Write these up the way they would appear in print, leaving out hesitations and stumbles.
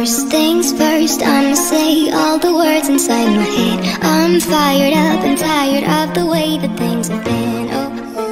First things first, I'ma say all the words inside my head. I'm fired up and tired of the way that things have been. Oh.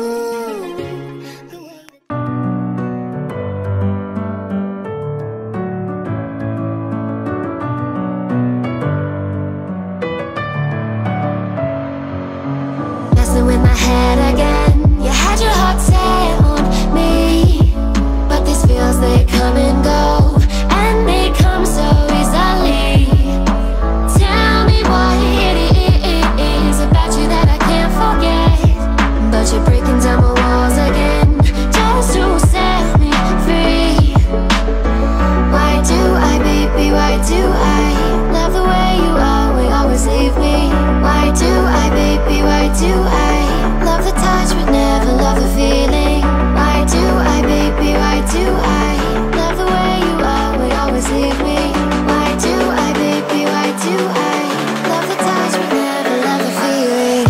Messing with my head again. You had your heart set on me, but these feels, they come and go, and they come so easily. Tell me what it is about you that I can't forget, but you're breaking down my walls again just to set me free. Why do I, baby, why do I love the way you always leave me? Why do I, baby, why do I love the touch but never love the feeling? Why do I, baby, why do I love the way you always leave me? Why do I, baby, why do I love the touch but never love the feeling?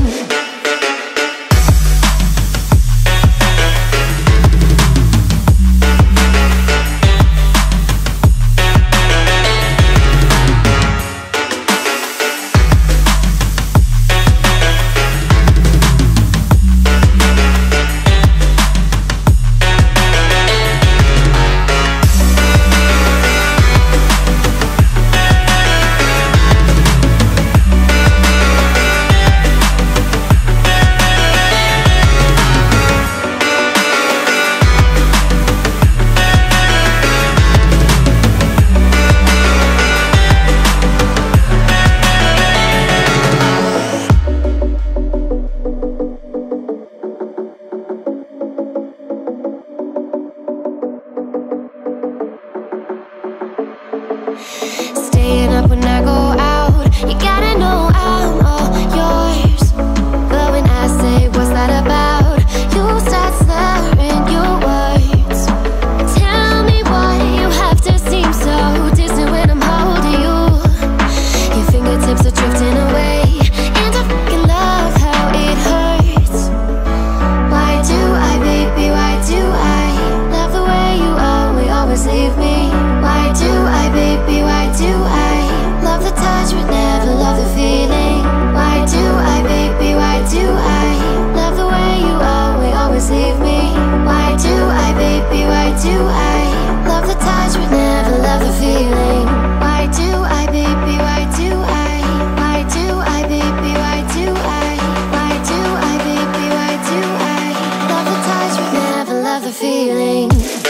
Staying up when I go out, you gotta know I'm all yours. But when I say what's that about, you start slurring your words. Tell me why you have to seem so distant when I'm holding you. Your fingertips are drifting away, and I fucking love how it hurts. Why do I, baby, why do I love the way you always leave me? Why do I, baby, why do I love the touch but never love the feeling? Why do I, baby, why do I love the way you always leave me? Why do I, baby, why do I love the touch but never love the feeling? Why do I, baby, why do I? Why do I, baby, why do I? Why do I, baby, why do I love the touch but never love the feeling?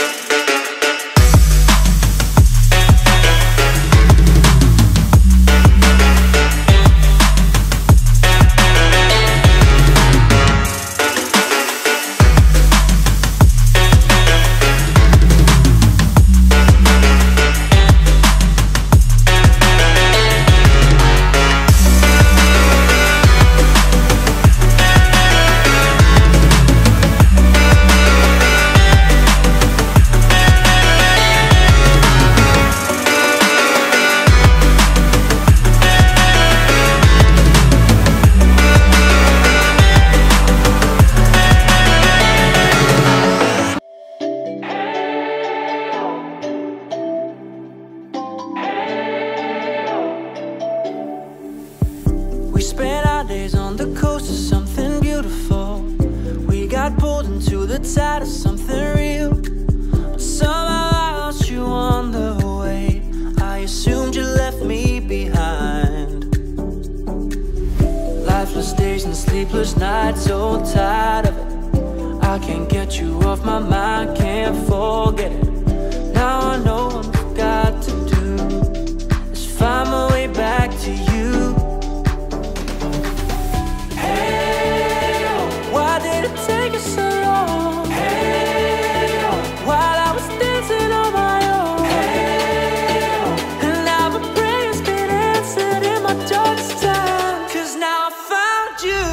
We spent our days on the coast of something beautiful. We got pulled into the tide of something real, but somehow I lost you on the way. I assumed you left me behind. Lifeless days and sleepless nights, so tired of it. I can't get you off my mind, can't forget it. Now I know what I've got to do is find my way back to you. Why did it take you so long? Hey, while I was dancing on my own. Hey, and now my prayers been answered in my darkest time. 'Cause now I found you.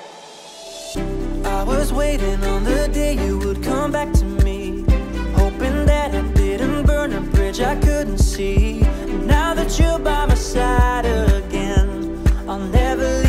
Waiting on the day you would come back to me, hoping edge I couldn't see. And now that you're by my side again, I'll never leave